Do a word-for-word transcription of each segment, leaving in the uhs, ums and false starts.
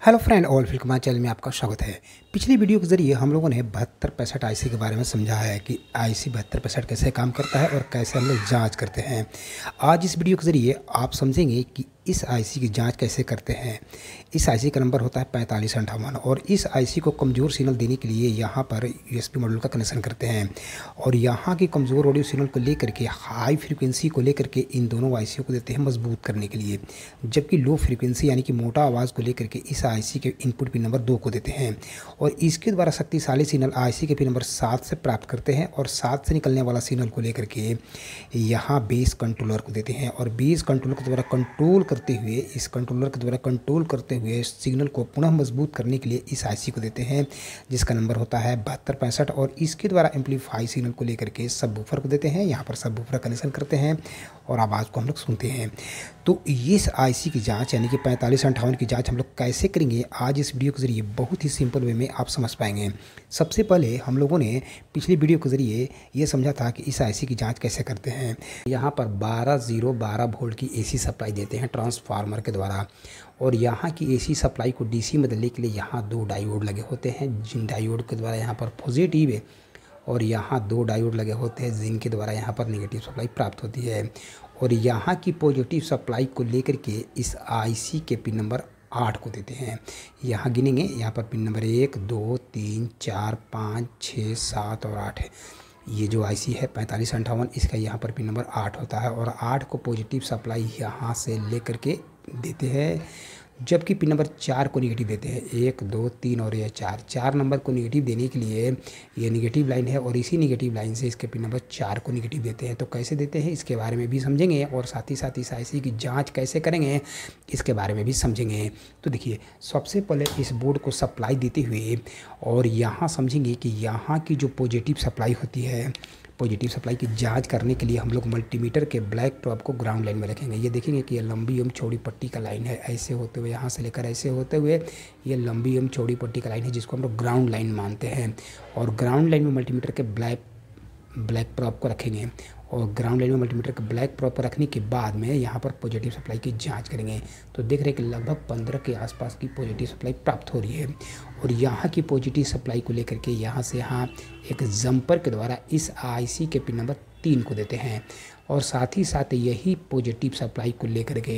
Hello friend, all welcome my channel में आपका स्वागत है। पिछली वीडियो के जरिए हम लोगों ने बहत्तर पैंसठ आईसी के बारे में समझा है कि आईसी बहत्तर पैंसठ कैसे काम करता है और कैसे हम लोग जांच करते हैं। आज इस वीडियो के जरिए आप समझेंगे कि इस आईसी की जांच कैसे करते हैं। इस आईसी का नंबर होता है पैंतालीस अंठावन और इस आईसी को कमज़ोर सिग्नल देने के लिए यहाँ पर यूएसबी मॉड्यूल का कनेक्शन करते हैं और यहाँ की कमज़ोर ऑडियो सिग्नल को लेकर के हाई फ्रीक्वेंसी को लेकर के इन दोनों आईसी को देते हैं मजबूत करने के लिए, जबकि लो फ्रीक्वेंसी यानी कि मोटा आवाज़ को लेकर के इस आईसी के इनपुट पिन नंबर दो को देते हैं और इसके द्वारा शक्तिशाली सिग्नल आईसी के पिन नंबर सात से प्राप्त करते हैं और सात से निकलने वाला सिग्नल को लेकर के यहाँ बेस कंट्रोलर को देते हैं और बेस कंट्रोलर के द्वारा कंट्रोल करते हुए इस कंट्रोलर के द्वारा कंट्रोल करते हुए सिग्नल को पुनः मजबूत करने के लिए इस आईसी को देते हैं, जिसका नंबर होता है बहत्तर पैंसठ और इसके द्वारा एम्पलीफाई सिग्नल को लेकर के सबवूफर को देते हैं। यहाँ पर सबवूफर कनेक्शन करते हैं और आवाज़ को हम लोग सुनते हैं। तो इस आईसी की जांच यानी कि पैंतालीस अंठावन की जांच हम लोग कैसे करेंगे, आज इस वीडियो के जरिए बहुत ही सिंपल वे में आप समझ पाएंगे। सबसे पहले हम लोगों ने पिछली वीडियो के जरिए ये समझा था कि इस आईसी की जांच कैसे करते हैं। यहाँ पर बारह जीरो बारह वोल्ट की एसी सप्लाई देते हैं ट्रांसफार्मर के द्वारा और यहाँ की एसी सप्लाई को डीसी में बदलने के लिए यहाँ दो डायोड लगे होते हैं, जिन डायोड के द्वारा यहाँ पर पॉजिटिव है और यहाँ दो डायोड लगे होते हैं जिनके द्वारा यहाँ पर नेगेटिव सप्लाई प्राप्त होती है। और यहाँ की पॉजिटिव सप्लाई को लेकर के इस आईसी के पिन नंबर आठ को देते हैं। यहाँ गिनेंगे, यहाँ पर पिन नंबर एक दो तीन चार पाँच छः सात और आठ है। ये जो आईसी है पैंतालीस अंठावन, इसका यहाँ पर पिन नंबर आठ होता है और आठ को पॉजिटिव सप्लाई यहाँ से लेकर के देते हैं, जबकि पिन नंबर चार को निगेटिव देते हैं। एक दो तीन और यह चार चार नंबर को निगेटिव देने के लिए ये निगेटिव लाइन है और इसी निगेटिव लाइन से इसके पिन नंबर चार को निगेटिव देते हैं। तो कैसे देते हैं इसके बारे में भी समझेंगे और साथ ही साथ इस आईसी की जांच कैसे करेंगे इसके बारे में भी समझेंगे। तो देखिए, सबसे पहले इस बोर्ड को सप्लाई देते हुए और यहाँ समझेंगे कि यहाँ की जो पॉजिटिव सप्लाई होती है, पॉजिटिव सप्लाई की जांच करने के लिए हम लोग मल्टीमीटर के ब्लैक प्रोब को ग्राउंड लाइन में रखेंगे। ये देखेंगे कि ये लंबी एवं चौड़ी पट्टी का लाइन है, ऐसे होते हुए यहाँ से लेकर ऐसे होते हुए ये लंबी एवं चौड़ी पट्टी का लाइन है जिसको हम लोग ग्राउंड लाइन मानते हैं। और ग्राउंड लाइन में मल्टीमीटर के ब्लैक ब्लैक प्रोब को रखेंगे और ग्राउंड लाइन में मल्टीमीटर के ब्लैक प्रोब पर रखने के बाद में यहाँ पर पॉजिटिव सप्लाई की जांच करेंगे। तो देख रहे हैं कि लगभग पंद्रह के आसपास की पॉजिटिव सप्लाई प्राप्त हो रही है और यहाँ की पॉजिटिव सप्लाई को लेकर के यहाँ से यहाँ एक जंपर के द्वारा इस आईसी के पिन नंबर तीन को देते हैं और साथ ही साथ यही पॉजिटिव सप्लाई को लेकर के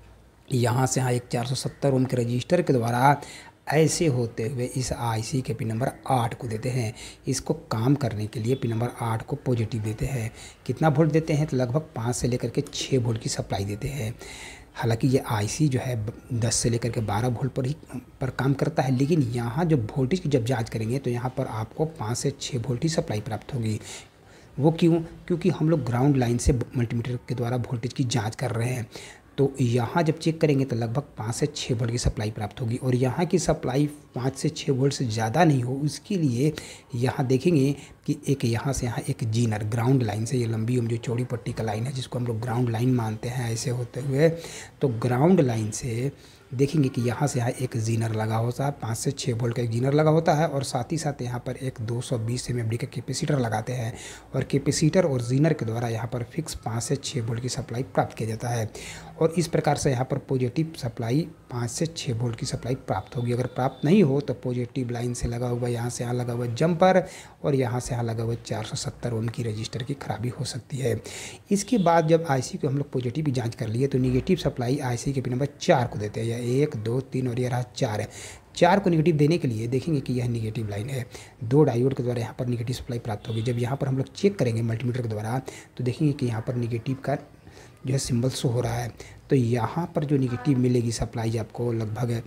यहाँ से यहाँ एक चार सौ सत्तर ओम के रजिस्टर के द्वारा ऐसे होते हुए इस आईसी के पिन नंबर आठ को देते हैं। इसको काम करने के लिए पिन नंबर आठ को पॉजिटिव देते हैं। कितना वोल्ट देते हैं? तो लगभग पाँच से लेकर के छः वोल्ट की सप्लाई देते हैं। हालांकि ये आईसी जो है दस से लेकर के बारह वोल्ट पर ही पर काम करता है, लेकिन यहाँ जो वोल्टेज की जब जांच करेंगे तो यहाँ पर आपको पाँच से छः वोल्ट की सप्लाई प्राप्त होगी। वो क्यों? क्योंकि हम लोग ग्राउंड लाइन से मल्टीमीटर के द्वारा वोल्टेज की जाँच कर रहे हैं। तो यहाँ जब चेक करेंगे तो लगभग पाँच से छः वोल्ट की सप्लाई प्राप्त होगी और यहाँ की सप्लाई पाँच से छः वोल्ट से ज़्यादा नहीं हो, उसके लिए यहाँ देखेंगे कि एक यहाँ से यहाँ एक जीनर ग्राउंड लाइन से, ये लंबी एवं जो चौड़ी पट्टी का लाइन है जिसको हम लोग ग्राउंड लाइन मानते हैं, ऐसे होते हुए तो ग्राउंड लाइन से देखेंगे कि यहाँ से यहाँ एक जीनर लगा होता है, पाँच से छः वोल्ट का एक जीनर लगा होता है और साथ ही साथ यहाँ पर एक दो सौ बीस एम एम डी का कैपेसिटर लगाते हैं और कैपेसिटर और जीनर के द्वारा यहाँ पर फिक्स पाँच से छः वोल्ट की सप्लाई प्राप्त किया जाता है और इस प्रकार से यहाँ पर पॉजिटिव सप्लाई पाँच से छः वोल्ट की सप्लाई प्राप्त होगी। अगर प्राप्त नहीं हो तो पॉजिटिव लाइन से लगा हुआ यहाँ से यहाँ लगा हुआ जंपर और यहाँ से यहाँ लगा हुआ चार सौ सत्तर ओम की रजिस्टर की खराबी हो सकती है। इसके बाद जब आईसी को हम लोग पॉजिटिव की जांच कर लिए तो निगेटिव सप्लाई आईसी के पिन नंबर चार को देते हैं। एक दो तीन और ये रहा चार है। चार को निगेटिव देने के लिए देखेंगे कि यह निगेटिव लाइन है, दो डायोड के द्वारा यहाँ पर निगेटिव सप्लाई प्राप्त होगी। जब यहाँ पर हम लोग चेक करेंगे मल्टीमीटर के द्वारा तो देखेंगे कि यहाँ पर निगेटिव का जो है सिंबल शो हो रहा है। तो यहाँ पर जो निगेटिव मिलेगी सप्लाई आपको लगभग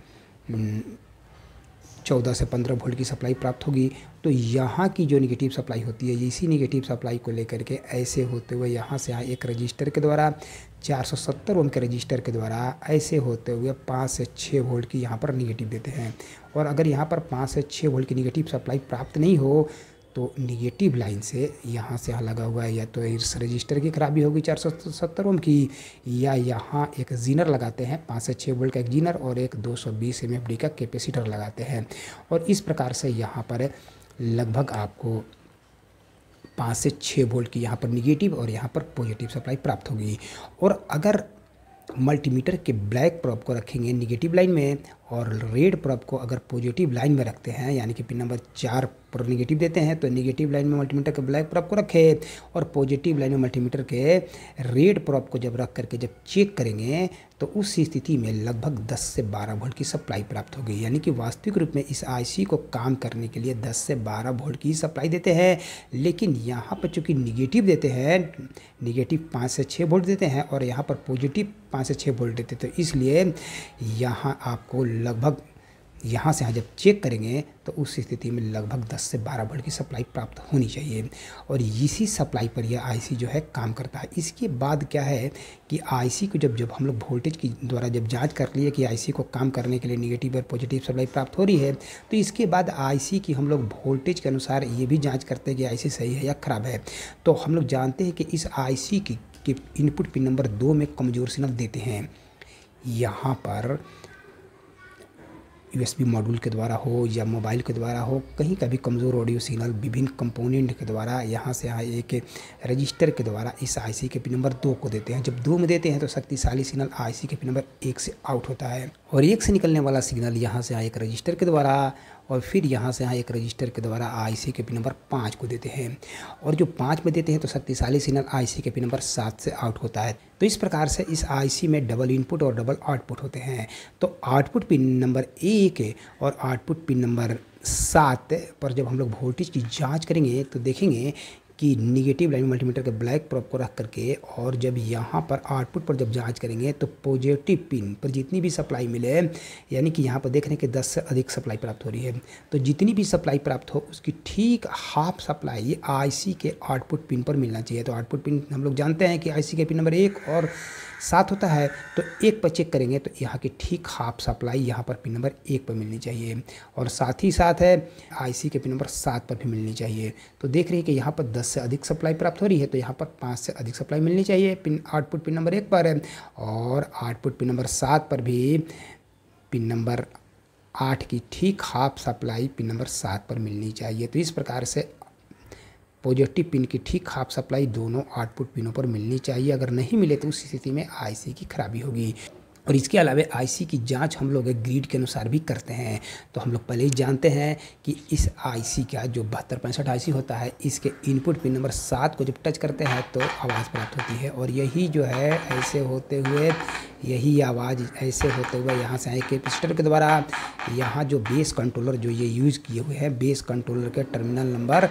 चौदह से पंद्रह वोल्ट की सप्लाई प्राप्त होगी। तो यहाँ की जो निगेटिव सप्लाई होती है, इसी निगेटिव सप्लाई को लेकर के ऐसे होते हुए यहाँ से यहाँ एक रजिस्टर के द्वारा चार सौ सत्तर ओम के रजिस्टर के द्वारा ऐसे होते हुए पाँच से छः वोल्ट की यहाँ पर निगेटिव देते हैं। और अगर यहाँ पर पाँच से छः वोल्ट की निगेटिव सप्लाई प्राप्त नहीं हो तो निगेटिव लाइन से यहाँ से यहाँ लगा हुआ है या तो इस रजिस्टर की खराबी होगी चार सौ सत्तर ओम की, या यहाँ एक जीनर लगाते हैं पाँच से छः वोल्ट का एक जीनर और एक दो सौ बीस एम एफ डी का कैपेसिटर लगाते हैं और इस प्रकार से यहाँ पर लगभग आपको पाँच से छः वोल्ट की यहाँ पर निगेटिव और यहाँ पर पॉजिटिव सप्लाई प्राप्त होगी। और अगर मल्टीमीटर के ब्लैक प्रोब को रखेंगे निगेटिव लाइन में और रेड प्रोब को अगर पॉजिटिव लाइन में रखते हैं, यानी कि पिन नंबर चार पर निगेटिव देते हैं, तो निगेटिव लाइन में मल्टीमीटर के ब्लैक प्रोब को रखें और पॉजिटिव लाइन में मल्टीमीटर के रेड प्रोब को जब रख करके जब चेक करेंगे तो उस स्थिति में लगभग दस से बारह वोल्ट की सप्लाई प्राप्त होगी। यानी कि वास्तविक रूप में इस आईसी को काम करने के लिए दस से बारह वोल्ट की सप्लाई देते हैं, लेकिन यहाँ पर चूँकि निगेटिव देते हैं, निगेटिव पाँच से छः वोल्ट देते हैं और यहाँ पर पॉजिटिव पाँच से छः वोल्ट देते हैं, तो इसलिए यहाँ आपको लगभग यहाँ से यहाँ जब चेक करेंगे तो उस स्थिति में लगभग दस से बारह वोल्ट की सप्लाई प्राप्त होनी चाहिए और इसी सप्लाई पर यह आईसी जो है काम करता है। इसके बाद क्या है कि आईसी को जब जब हम लोग वोल्टेज की द्वारा जब जांच कर लिए कि आईसी को काम करने के लिए निगेटिव और पॉजिटिव सप्लाई प्राप्त हो रही है, तो इसके बाद आईसी की हम लोग वोल्टेज के अनुसार ये भी जाँच करते हैं कि आईसी सही है या ख़राब है। तो हम लोग जानते हैं कि इस आईसी की, की इनपुट पिन नंबर दो में कमज़ोर सिग्नल देते हैं। यहाँ पर यूएसबी मॉड्यूल के द्वारा हो या मोबाइल के द्वारा हो, कहीं का भी कमज़ोर ऑडियो सिग्नल विभिन्न कंपोनेंट के द्वारा यहाँ से यहाँ एक रजिस्टर के द्वारा इस आईसी के पिन नंबर दो को देते हैं। जब दो में देते हैं तो शक्तिशाली सिग्नल आईसी के पिन नंबर एक से आउट होता है और एक से निकलने वाला सिग्नल यहाँ से यहाँ एक रजिस्टर के द्वारा और फिर यहाँ से यहाँ एक रजिस्टर के द्वारा आईसी के पिन नंबर पाँच को देते हैं और जो पाँच में देते हैं तो शक्तिशाली सिग्नल आईसी के पिन नंबर सात से आउट होता है। तो इस प्रकार से इस आईसी में डबल इनपुट और डबल आउटपुट होते हैं। तो आउटपुट पिन नंबर एक और आउटपुट पिन नंबर सात पर जब हम लोग वोल्टेज की जांच करेंगे तो देखेंगे कि निगेटिव लाइन मल्टीमीटर के ब्लैक प्रोब को रख करके और जब यहाँ पर आउटपुट पर जब जांच करेंगे तो पॉजिटिव पिन पर जितनी भी सप्लाई मिले, यानी कि यहाँ पर देख रहे हैं कि दस से अधिक सप्लाई प्राप्त हो रही है, तो जितनी भी सप्लाई प्राप्त हो उसकी ठीक हाफ सप्लाई आईसी के आउटपुट पिन पर मिलना चाहिए। तो आउटपुट पिन हम लोग जानते हैं कि आईसी के पिन नंबर एक और सात होता है, तो एक पर चेक करेंगे तो यहाँ की ठीक हाफ सप्लाई यहाँ पर पिन नंबर एक पर मिलनी चाहिए और साथ ही साथ है आईसी के पिन नंबर सात पर भी मिलनी चाहिए। तो देख रहे हैं कि यहाँ पर दस से अधिक सप्लाई प्राप्त हो रही है, तो यहाँ पर पाँच से अधिक सप्लाई मिलनी चाहिए पिन आउटपुट पिन नंबर एक पर है और आउटपुट पिन नंबर सात पर भी पिन नंबर आठ की ठीक हाफ सप्लाई पिन नंबर सात पर मिलनी चाहिए। तो इस प्रकार से पॉजिटिव पिन की ठीक हाफ सप्लाई दोनों आउटपुट पिनों पर मिलनी चाहिए। अगर नहीं मिले तो उस स्थिति में आईसी की खराबी होगी। और इसके अलावा आईसी की जांच हम लोग ग्रिड के अनुसार भी करते हैं। तो हम लोग पहले ही जानते हैं कि इस आईसी का जो बहत्तर पैंसठ आईसी होता है, इसके इनपुट पिन नंबर सात को जब टच करते हैं तो आवाज़ प्राप्त होती है और यही जो है ऐसे होते हुए यही आवाज़ ऐसे होते हुए यहाँ से एक कैपेसिटर के द्वारा यहाँ जो बेस कंट्रोलर जो ये यूज़ किए हुए हैं, बेस कंट्रोलर के टर्मिनल नंबर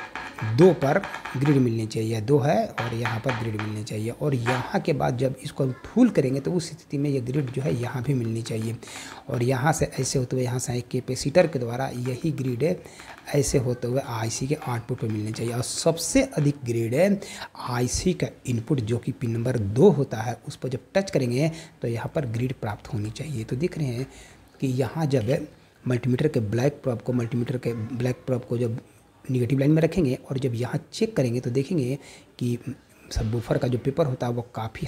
दो पर ग्रिड मिलनी चाहिए, दो है और यहाँ पर ग्रिड मिलनी चाहिए और यहाँ के बाद जब इसको हम फुल करेंगे तो उस स्थिति में ये ग्रिड जो है यहाँ भी मिलनी चाहिए और यहाँ से ऐसे होते हुए यहाँ से एक कैपेसिटर के द्वारा यही ग्रिड है ऐसे होते हुए आईसी के आउटपुट पर मिलनी चाहिए। और सबसे अधिक ग्रिड है आईसी का इनपुट जो कि पिन नंबर दो होता है, उस पर जब टच करेंगे तो यहाँ पर ग्रिड प्राप्त होनी चाहिए। तो देख रहे हैं कि यहाँ जब मल्टीमीटर के ब्लैक प्रोब को मल्टीमीटर के ब्लैक प्रोब को जब निगेटिव लाइन में रखेंगे और जब यहाँ चेक करेंगे तो देखेंगे कि सबवूफर का जो पेपर होता है वो काफ़ी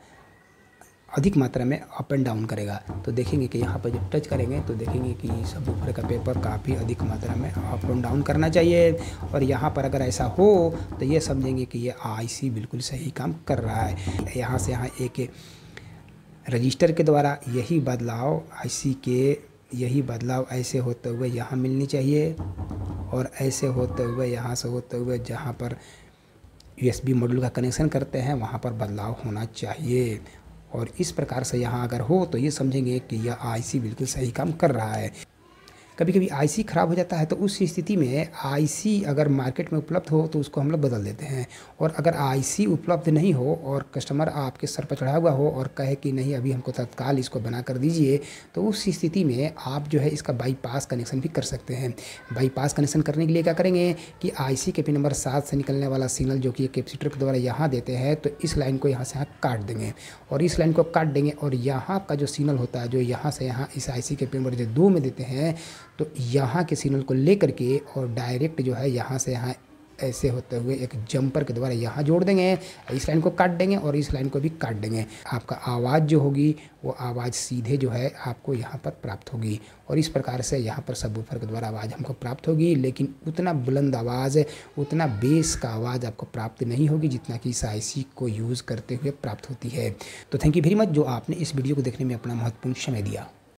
अधिक मात्रा में अप एंड डाउन करेगा। तो देखेंगे कि यहाँ पर जब टच करेंगे तो देखेंगे कि सबवूफर का पेपर काफ़ी अधिक मात्रा में अप एंड डाउन करना चाहिए और यहाँ पर अगर ऐसा हो तो ये समझेंगे कि ये आईसी बिल्कुल सही काम कर रहा है। यहाँ से यहाँ एक रजिस्टर के द्वारा यही बदलाव आईसी के यही बदलाव ऐसे होते हुए यहाँ मिलनी चाहिए और ऐसे होते हुए यहाँ से होते हुए जहाँ पर यूएसबी मॉड्यूल का कनेक्शन करते हैं वहाँ पर बदलाव होना चाहिए। और इस प्रकार से यहाँ अगर हो तो ये समझेंगे कि यह आईसी बिल्कुल सही काम कर रहा है। कभी कभी आईसी ख़राब हो जाता है तो उस स्थिति में आईसी अगर मार्केट में उपलब्ध हो तो उसको हम लोग बदल देते हैं और अगर आईसी उपलब्ध नहीं हो और कस्टमर आपके सर पर चढ़ा हुआ हो और कहे कि नहीं अभी हमको तत्काल इसको बना कर दीजिए, तो उस स्थिति में आप जो है इसका बाईपास कनेक्शन भी कर सकते हैं। बाईपास कनेक्शन करने के लिए क्या करेंगे कि आईसी के पिन नंबर सात से निकलने वाला सिग्नल जो कि कैपेसिटर के द्वारा यहाँ देते हैं, तो इस लाइन को यहाँ से यहाँ काट देंगे और इस लाइन को काट देंगे और यहाँ का जो सिग्नल होता है जो यहाँ से यहाँ इस आईसी के पिन नंबर जो दो में देते हैं, तो यहाँ के सिग्नल को लेकर के और डायरेक्ट जो है यहाँ से यहाँ ऐसे होते हुए एक जंपर के द्वारा यहाँ जोड़ देंगे, इस लाइन को काट देंगे और इस लाइन को भी काट देंगे। आपका आवाज़ जो होगी वो आवाज़ सीधे जो है आपको यहाँ पर प्राप्त होगी और इस प्रकार से यहाँ पर सबवूफर के द्वारा आवाज़ हमको प्राप्त होगी, लेकिन उतना बुलंद आवाज़ उतना बेस का आवाज़ आपको प्राप्त नहीं होगी जितना कि इस आईसी को यूज़ करते हुए प्राप्त होती है। तो थैंक यू वेरी मच जो आपने इस वीडियो को देखने में अपना महत्वपूर्ण समय दिया।